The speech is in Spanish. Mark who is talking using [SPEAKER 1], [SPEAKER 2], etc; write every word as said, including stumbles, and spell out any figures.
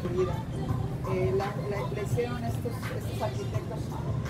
[SPEAKER 1] vida. Eh, la, la, la hicieron estos, estos arquitectos